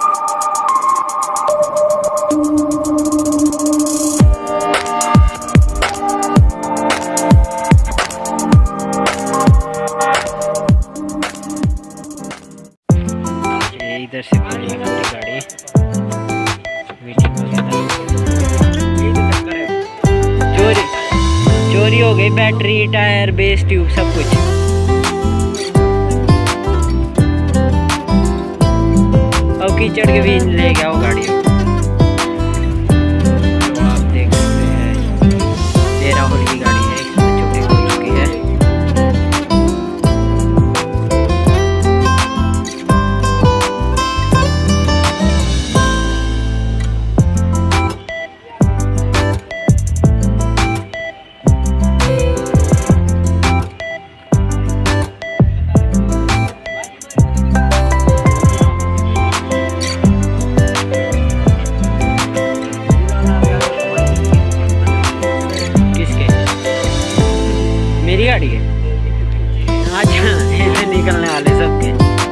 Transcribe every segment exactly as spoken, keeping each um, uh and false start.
इधर से पूरी पूरी गाड़ी मीटिंग वगैरह चोरी चोरी हो गई, बैटरी, टायर, बेस ट्यूब सब कुछ। अब कीचड़ के भी ले गया वो गाड़ी। तो आप देख सकते हैं ये राहुल की गाड़ी है, इसमें चोरी हो चुकी है। मेरी गाड़ी है। अच्छा ऐसे निकलने वाले सबके।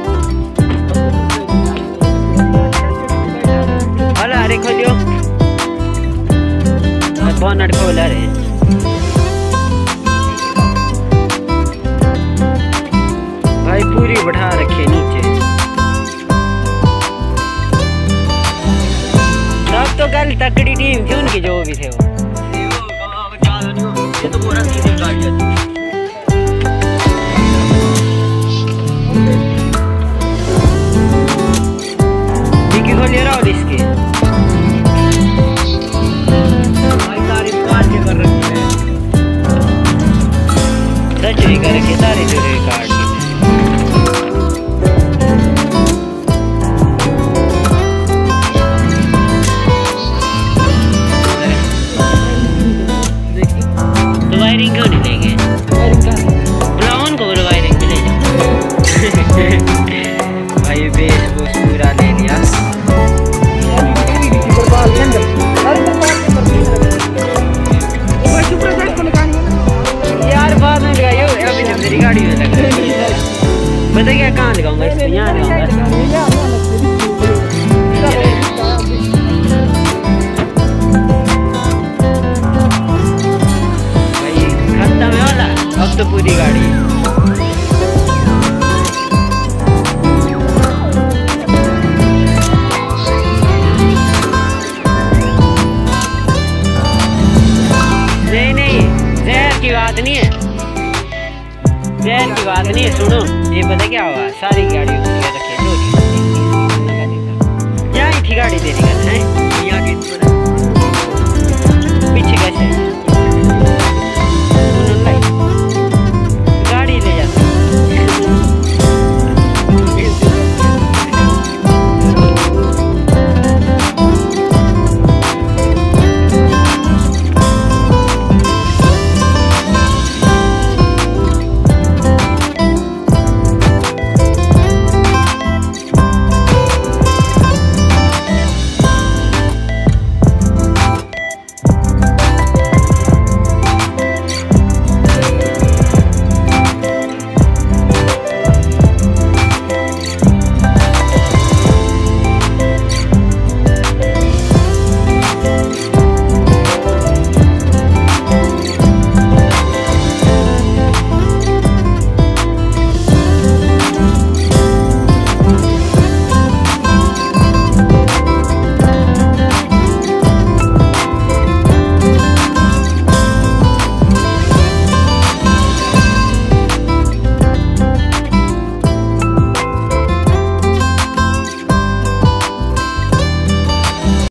अरे अरे खोलियो, बोनट खोला रे। भाई पूरी बढ़ा रखी नीचे। सब तो कल तकड़ी टीम थी उनकी, जो भी थे वो। ये तो पूरा सीधे गाड़ी है। डिक्की खोलिए राहुल इसकी। भाई सारी काट के कर रखी है, सर्जरी कर रखी, सारी चोरी काट के। वायरिंग क्यों नहीं लेंगे? ब्राउन को बोलो वायरिंग में ले जाओ। भाई बेस बूस पूरा ले लिया। यार बाद में लगाइयो, अभी तो मेरी गाड़ी में लग रही है। पता क्या कहाँ लगाऊंगा? इस पे यहाँ लगाऊंगा। अब तो पूरी गाड़ी नहीं नहीं जहर की बात नहीं है, जहर की बात नहीं है। सुनो ये पता क्या हुआ, सारी गाड़ी रखी है, यही थी गाड़ी तेरी।